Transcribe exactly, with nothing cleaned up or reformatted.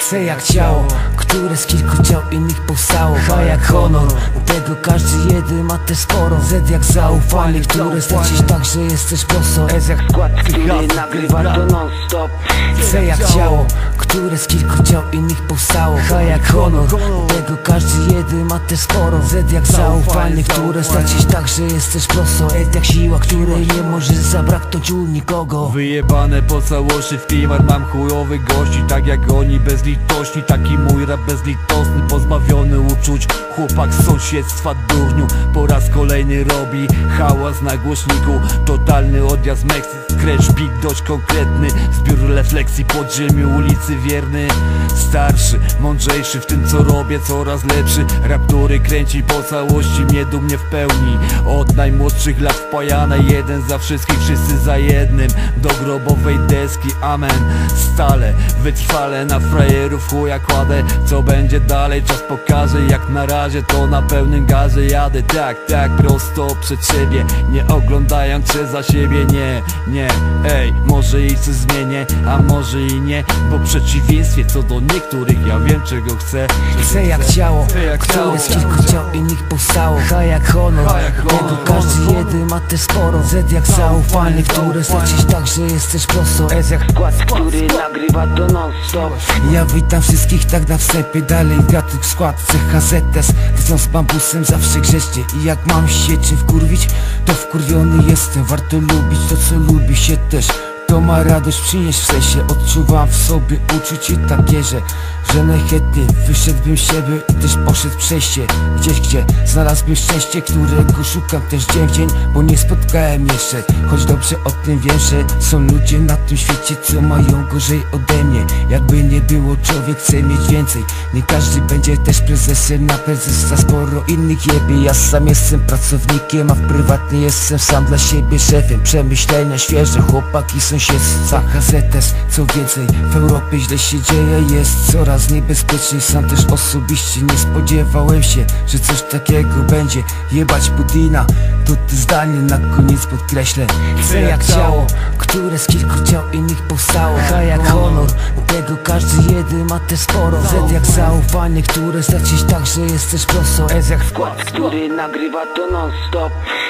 C jak ciało, które z kilku ciał innych powstało. H jak honor, tego każdy jeden ma też sporo. Z jak zaufanie, które stracić tak, że jesteś prosto. S jak skład, który nagrywa to non stop. C jak ciało, które z kilku ciał innych powstało. H jak honor, tego każdy jeden ma też sporo. Z jak zaufanie, które stracić tak, że jesteś prosto. S jak siła, której nie możesz zabraknąć u nikogo. Wyjebane po całości w klimat, mam chujowych gości. Tak jak oni bezlitośni, taki mój rap bezlitosny. Pozbawiony uczuć, chłopak z sąsiedztwa durniu. Po raz kolejny robi hałas na głośniku. Totalny odjazd Meksyk, scratch beat dość konkretny. Zbiór refleksji podziemiu ulicy Wierny. Starszy, mądrzejszy w tym co robię, coraz lepszy. Rap, który kręci po całości mnie dumnie w pełni. Od najmłodszych lat wpajane, jeden za wszystkich, wszyscy za jednym. Do grobowej deski, amen. Stale, wytrwale na frajerów chuja kładę. Co będzie dalej, czas pokaże. Jak na razie to na pełnym gazie jadę. Tak, tak, prosto przed siebie, nie oglądając się za siebie. Nie, nie, ej, może i coś zmienię, a może i nie. Bo w przeciwieństwie co do niektórych ja wiem czego chcę. C jak ciało, które z kilku ciał innych powstało. H jak honor, tego każdy jeden ma też sporo. Z jak zaufanie, które stracić tak, że jesteś prosto. S jak skład, który nagrywa to non stop. Ja witam wszystkich tak na wstępie, dalej wiatr w składce H Z S. Chcą z bambusem zawsze grzecznie. I jak mam się czym wkurwić, to wkurwiony jestem. Warto lubić to co lubi się też. To ma radość przynieść w sensie. Odczuwam w sobie uczucie takie, że Że najchętniej wyszedłbym z siebie i też poszedł przejście gdzieś, gdzie znalazłbym szczęście, którego szukam też dzień w dzień, bo nie spotkałem jeszcze. Choć dobrze o tym wiem, że są ludzie na tym świecie, co mają gorzej ode mnie. Jakby nie było, człowiek chce mieć więcej. Nie każdy będzie też prezesem, na prezesa sporo innych jebie. Ja sam jestem pracownikiem, a w prywatnie jestem sam dla siebie szefem. Przemyślenia świeże, chłopaki sąsiedztwa H Z S. Co więcej, w Europie źle się dzieje, jest coraz niebezpieczniej. Sam też osobiście nie spodziewałem się, że coś takiego będzie. Jebać Putina, to te zdanie na koniec podkreślę. C jak ciało, które z kilku ciał innych powstało. H jak honor, tego każdy jeden ma też sporo. Z jak zaufanie, które stracić tak, że jesteś prosto. S jak wkład, który nagrywa to non stop.